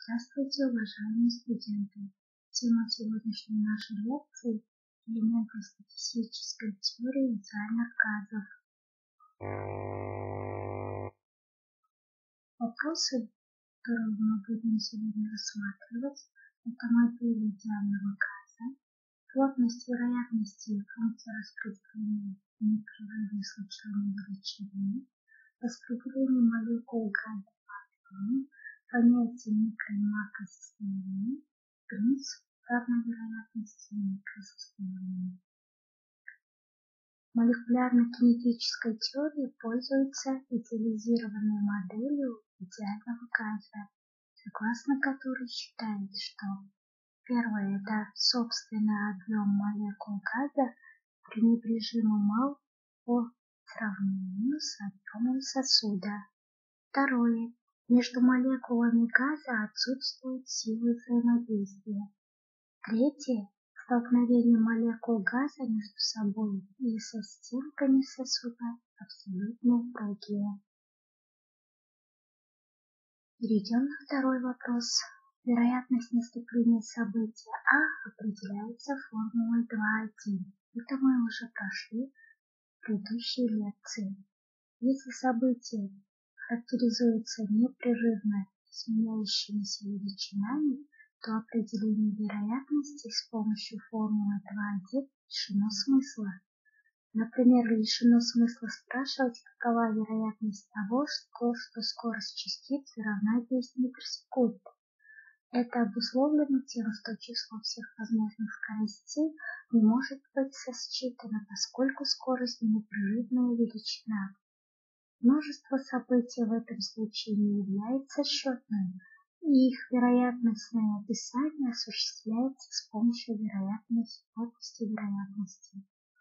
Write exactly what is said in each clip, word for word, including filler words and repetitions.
Здравствуйте, уважаемые студенты! Тема сегодняшней нашей лекции – элементы статистической теории идеальных газов. Вопросы, которые мы будем сегодня рассматривать, это модель идеального газа, плотность вероятности и функция распределения непрерывной случайной величины, распределение молекул газа по атому, понятие микро- и макросостояний, принцип равной вероятности микросостояний. Молекулярно-кинетическая теория пользуется идеализированной моделью идеального газа, согласно которой считает, что первое – это собственный объем молекул газа пренебрежимо мал по сравнению с объемом сосуда. Второе – между молекулами газа отсутствуют силы взаимодействия. Третье – столкновение молекул газа между собой и со стенками сосуда абсолютно упругие. Перейдем на второй вопрос. Вероятность наступления события А определяется формулой два один. Это мы уже прошли в предыдущей лекции. Если событие характеризуется непрерывно изменяющимися величинами, то определение вероятности с помощью формулы два один лишено смысла. Например, лишено смысла спрашивать, какова вероятность того, что, что скорость частицы равна десять метров в секунду. Это обусловлено тем, что число всех возможных скоростей не может быть сосчитано, поскольку скорость непрерывная величина. Множество событий в этом случае не является счетным, и их вероятностное описание осуществляется с помощью вероятности, плотности вероятности.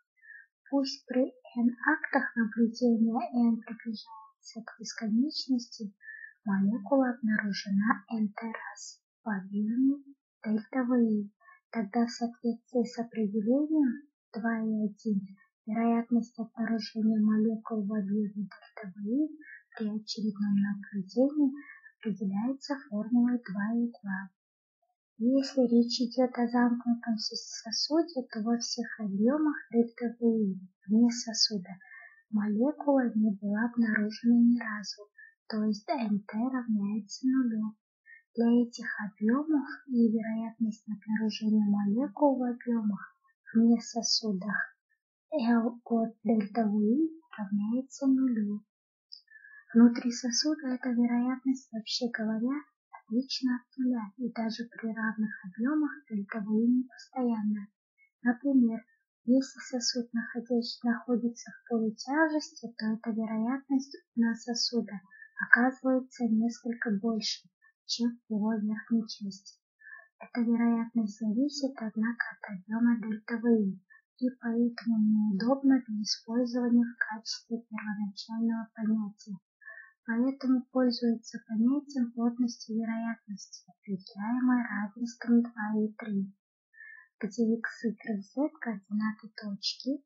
Пусть при n актах наблюдения n приближается к бесконечности, молекула обнаружена n-т раз по объему дельта ви. Тогда в соответствии с определением два и один вероятность обнаружения молекул в объеме дельта ви при очередном наблюдении определяется формулой два и два. Если речь идет о замкнутом сосуде, то во всех объемах дельта ви вне сосуда молекула не была обнаружена ни разу, то есть н-т равняется нулю. Для этих объемов и вероятность обнаружения молекул в объемах вне сосудах L от дельта ви равняется нулю. Внутри сосуда эта вероятность, вообще говоря, отлична от нуля, и даже при равных объемах дельта ви не постоянна. Например, если сосуд находящий, находится в поле тяжести, то эта вероятность на сосуда оказывается несколько больше, чем в его верхней части. Эта вероятность зависит, однако, от объема дельта ви, и поэтому неудобна для использования в качестве первоначального понятия. Поэтому пользуется понятием плотности вероятности, определяемой равенством два и три, где x, y, z координаты точки.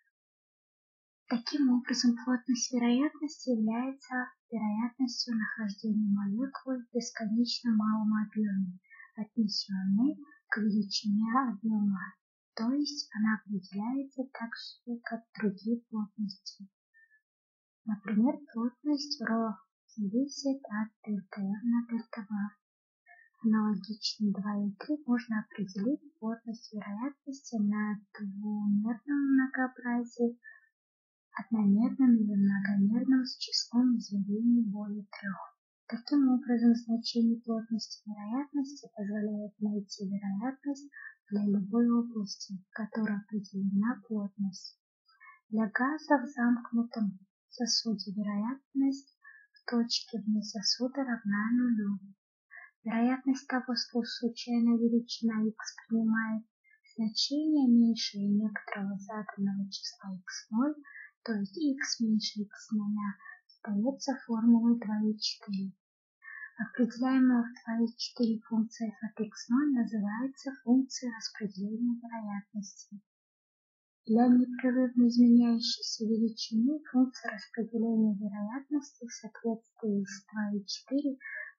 Таким образом, плотность вероятности является вероятностью нахождения молекулы в бесконечно малом объеме, отнесенной к величине объема, то есть она определяется так же, как другие плотности. Например, плотность ρ зависит от дельта r на дельта v. Аналогично два и три можно определить плотность вероятности на двумерном многообразии, одномерном или многомерном с числом измерений более трех. Таким образом, значение плотности вероятности позволяет найти вероятность для любой области, в которой определена плотность. Для газа в замкнутом сосуде вероятность в точке вне сосуда равна нулю. Вероятность того, что случайная величина x принимает значение меньше некоторого заданного числа икс ноль, то есть x меньше икс ноль, остается формулой два и четыре. Определяемая в два и четыре функция f от икс ноль называется функцией распределения вероятности. Для непрерывно изменяющейся величины функция распределения вероятности в соответствии с два и четыре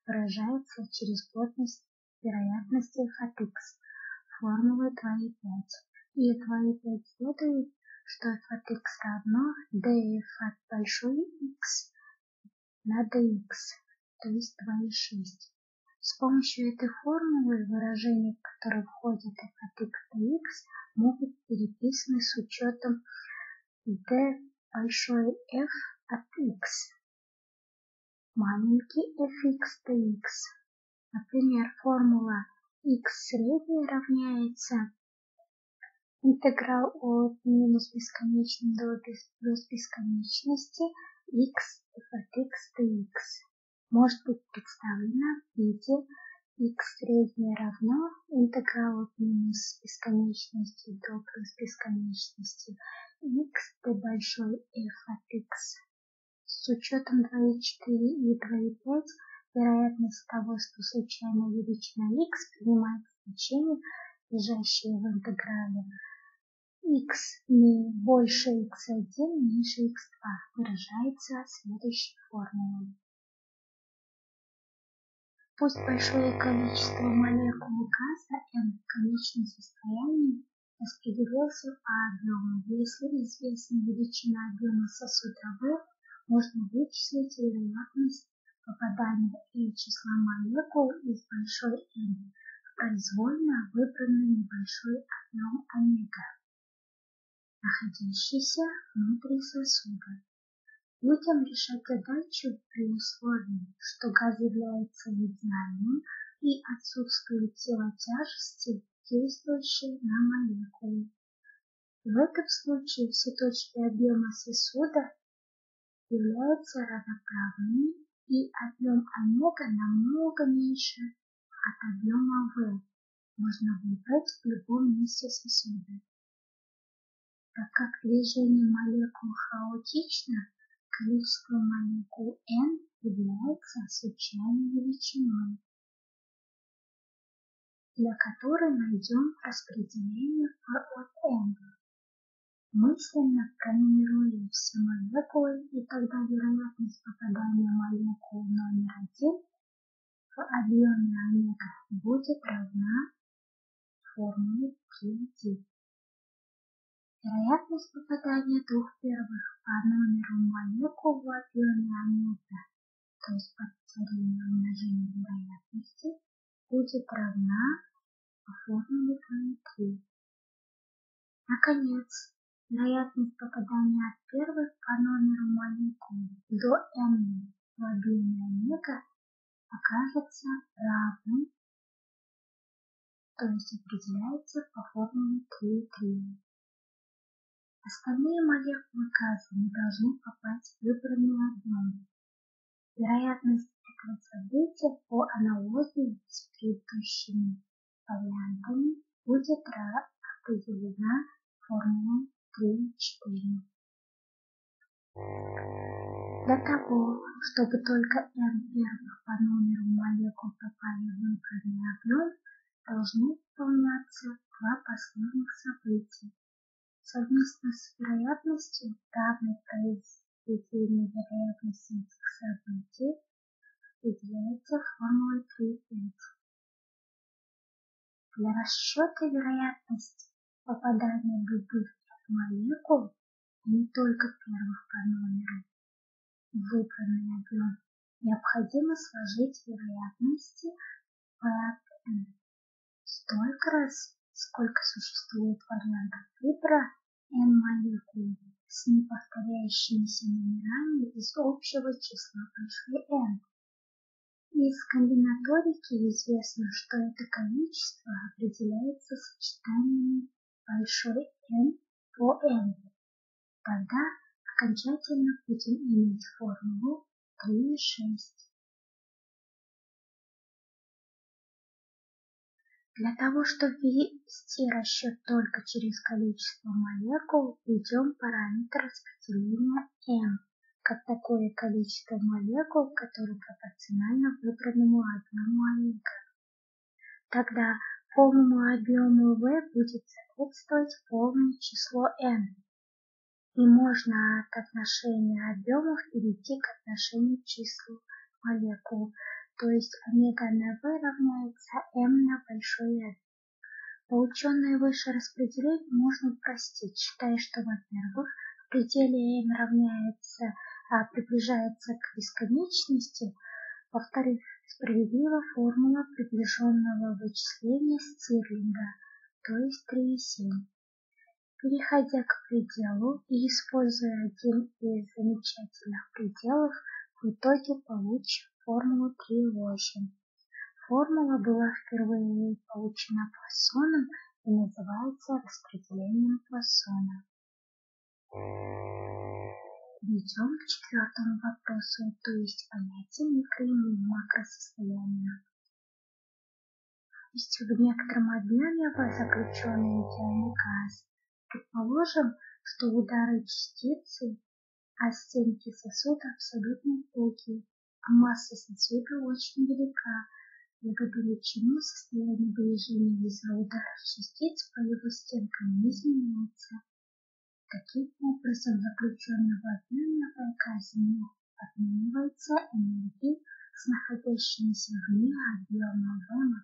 выражается через плотность вероятности f от x формулы два и пять. И два и пять следует, что f от x равно df от большой x на dx, то есть два и шесть. С помощью этой формулы выражения, в которые входят f от x dx, могут быть переписаны с учетом d большой f от x, маленький fx dx. Например, формула x средний равняется интеграл от минус бесконечной до плюс бесконечности x f от x dx. Может быть представлена в виде x среднее равно интеграл от минус бесконечности до плюс бесконечности x d большой f от x. С учетом два и четыре и два и пять вероятность того, что случайная величина x принимает значение, лежащее в интеграле x больше икс один меньше икс два, выражается следующей формулой. Пусть большое количество молекул газа n в конечном состоянии распределился по объему. Если известна величина объема сосуда V, можно вычислить вероятность попадания и числа молекул из большой n в произвольно выбранный небольшой объем омега, находящийся внутри сосуда. Будем решать задачу при условии, что газ является идеальным и отсутствует сила тяжести, действующей на молекулы. В этом случае все точки объема сосуда являются равноправными, и объем омега намного меньше от объема V. Можно выбрать в любом месте сосуда. Так как движение молекул хаотично, количество молекул n является случайной величиной, для которой найдем распределение p от n. Мысленно пронумеруем все молекулы, и тогда вероятность попадания молекул номер один в объеме омега будет равна формуле три и девять. Вероятность попадания двух первых по номеру молекул в объеме омега, то есть повторение умножения вероятности, будет равна формуле два и три. Наконец, вероятность попадания от первых по номеру молекул до n в объеме омега окажется равным, то есть определяется по формуле три и три. Остальные молекулы газа не должны попасть в выбранный объем. Вероятность этого события по аналогии с предыдущими вариантами будет определена формулой три и четыре. Для того, чтобы только n первых по номеру молекул попали в выбранный объем, должны выполняться два последних события. Совместно с вероятностью, равной произведению вероятности этих событий, определяется формулой три и пять. Для расчета вероятности попадания любых молекул, а не только первых по номеру, в выбранный объем, необходимо сложить вероятности p от n столько раз, сколько существует вариантов выбора n молекул с неповторяющимися номерами из общего числа большой n. Из комбинаторики известно, что это количество определяется сочетаниями большой n по n. Тогда окончательно будем иметь формулу три и шесть. Для того, чтобы ввести расчет только через количество молекул, введем параметр распределения m, как такое количество молекул, которое пропорционально выбранному объему омега. Тогда полному объему V будет соответствовать полное число n. И можно от отношения объемов перейти к отношению чисел молекул. то есть омега на v равняется m на большой n. Полученное выше распределение можно упростить, считая, что, во-первых, в пределе m равняется, а приближается к бесконечности, во-вторых, справедлива формула приближенного вычисления Стирлинга, то есть три и семь. Переходя к пределу и используя один из замечательных пределов, в итоге получим формулу три и восемь. Формула была впервые получена Пуассоном и называется распределением Пуассона. Перейдем к четвертому вопросу, то есть понятие микро- и макросостояния. То есть в некотором объеме заключенный идеальный газ. Предположим, что удары частицы о стенки сосуда абсолютно упругие, а масса сосуда очень велика, благодаря чему состояние движения из-за ударов частиц по его стенкам не изменяется. Таким образом, заключенного обменного газа обменивается энергией с находящимися вне объема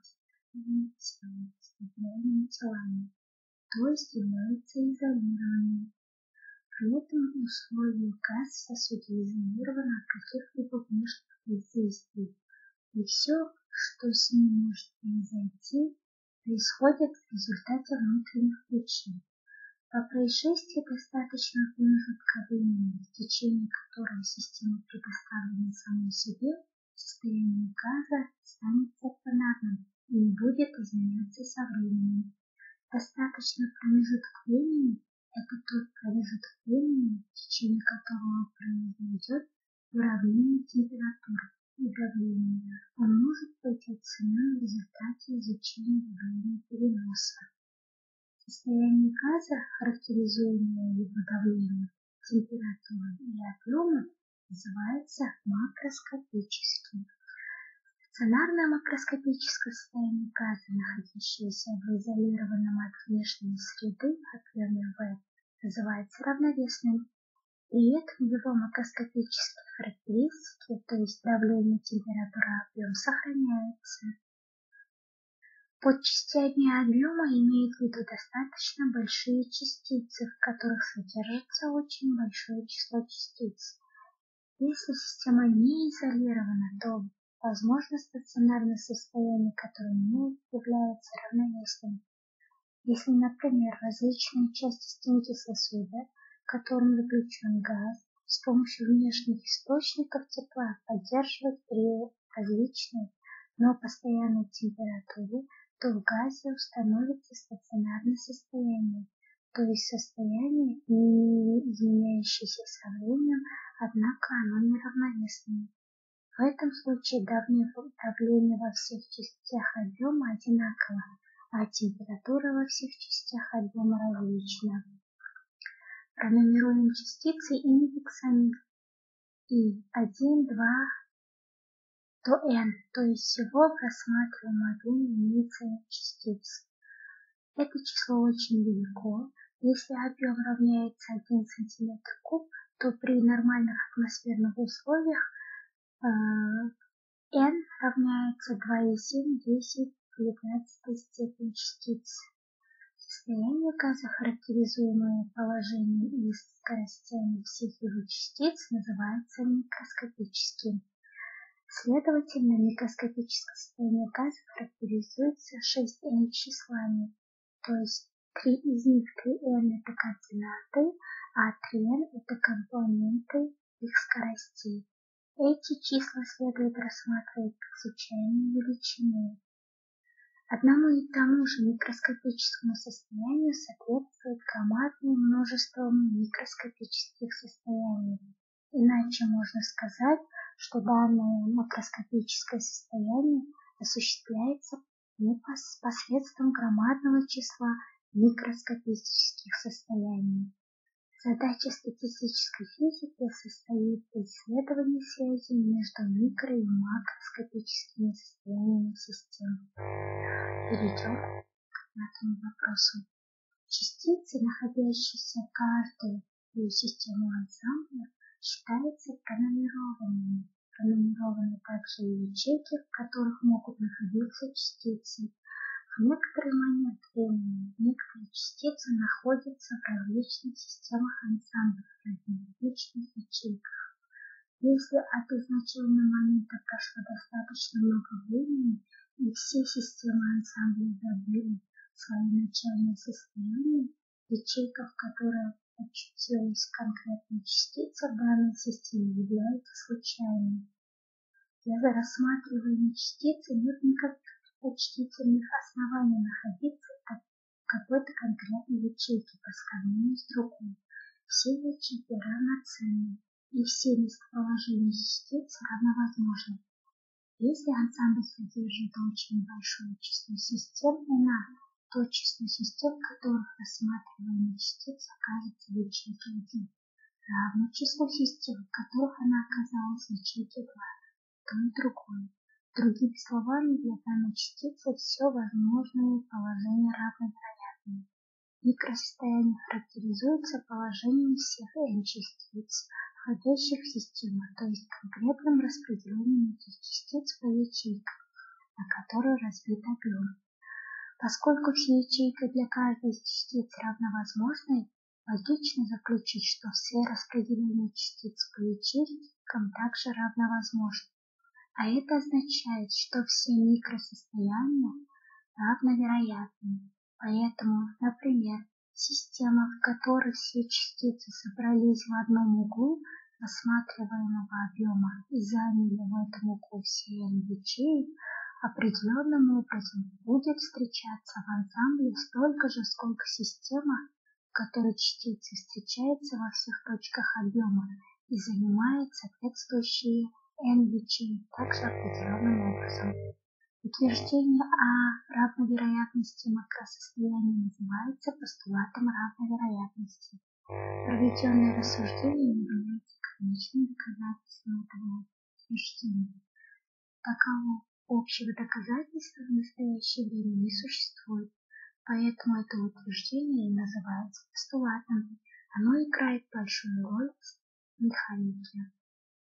материальными телами, то есть является изолированным. При этом условие газ в сосуде изолирован от каких-либо внешних воздействий, и все, что с ним может произойти, происходит в результате внутренних причин. По происшествии достаточно промежутка времени, в течение которого система предоставлена самой себе, состояние газа станет стационарным и не будет изменяться со временем. Достаточно промежуток времени – это тот промежуток времени, в течение которого произойдет уравнение температуры и давления. Он может быть оценен в результате изучения явления переноса. Состояние газа, характеризуемое его давлением, температурой и объемом, называется макроскопическим. Стационарное макроскопическое состояние газа, находящееся в изолированном от внешней среды объеме V, называется равновесным. При этом его макроскопические характеристики, то есть давление, температура, объем, сохраняются. Под частями объема имеют в виду достаточно большие частицы, в которых содержится очень большое число частиц. Если система не изолирована, то возможно стационарное состояние, которое не является равновесным. Если, например, различные части стенки сосуда, в котором заключен газ, с помощью внешних источников тепла поддерживать при различной, но постоянной температуре, то в газе установится стационарное состояние, то есть состояние, не изменяющееся со временем, однако оно неравновесное. В этом случае давление во всех частях объема одинаково, а температура во всех частях объема различна. Пронумеруем частицы индексами и один, два до n, то есть всего в рассматриваемом объеме имеется частиц. Это число очень велико. Если объем равняется один сантиметр куб, то при нормальных атмосферных условиях э, n равняется два и семь десять в девятнадцатой степени частиц. Состояние газа, характеризуемое положением и скоростями всех его частиц, называется микроскопическим. Следовательно, микроскопическое состояние газа характеризуется шесть эн числами, то есть три из них три эн это координаты, а три эн это компоненты их скоростей. Эти числа следует рассматривать как случайные величины. Одному и тому же микроскопическому состоянию соответствует громадное множество микроскопических состояний. Иначе можно сказать, что данное макроскопическое состояние осуществляется посредством громадного числа микроскопических состояний. Задача статистической физики состоит в исследовании связи между микро- и макроскопическими состояниями систем. Перейдем к пятому вопросу. Частицы, находящиеся каждую систему ансамбля, считаются пронумерованными, Пронумерованы также и ячейки, в которых могут находиться частицы. В некоторый момент времени некоторые частицы находятся в различных системах ансамблей в различных ячейках. Если от изначального момента прошло достаточно много времени, и все системы ансамбля забыли свои начальные состояния, ячейка, в которой очутилась конкретная частица в данной системе, является случайной. Для рассматривания частицы нет никаких предпочтительных оснований находиться в какой-то конкретной ячейке по сравнению с другой. Все ячейки равноценны, и все местоположения частиц равновозможны. Если ансамбль содержит очень большое число систем на то число систем, которых рассматриваемая частица окажется в ячейке один, равно числу систем, в которых она оказалась в ячейке два, то и другое. Другими словами, для данной частицы все возможные положения равновероятны. Микросостояние характеризуется положением всех n-частиц, входящих в систему, то есть конкретным распределением этих частиц по ячейкам, на которые разбит объем. Поскольку все ячейки для каждой из частиц равновозможны, логично заключить, что все распределения частиц по ячейкам также равновозможны. А это означает, что все микросостояния равновероятны. Поэтому, например, система, в которой все частицы собрались в одном углу рассматриваемого объема и заняли в этом углу все n ячеек, определенным образом будет встречаться в ансамбле столько же, сколько система, в которой частицы встречаются во всех точках объема и занимает соответствующие n ячеек также определенным образом. Утверждение о равновероятности макросостояния называется постулатом равновероятности. Проведенное рассуждение является конечным доказательством этого утверждения. Такового общего доказательства в настоящее время не существует, поэтому это утверждение и называется постулатом. Оно играет большую роль в механике.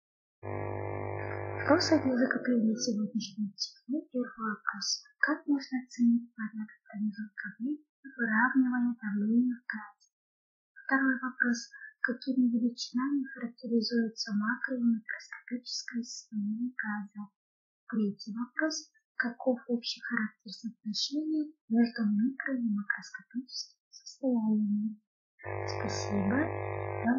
Вопросы для закрепления сегодняшней темы. Первый вопрос. Как можно оценить порядок промежутка времени выравнивания давления в газе? Второй вопрос. Какими величинами характеризуется макро- и микроскопическое состояние газа? Третий вопрос. Каков общий характер соотношения между микро- и макроскопическими состояниями? Спасибо. До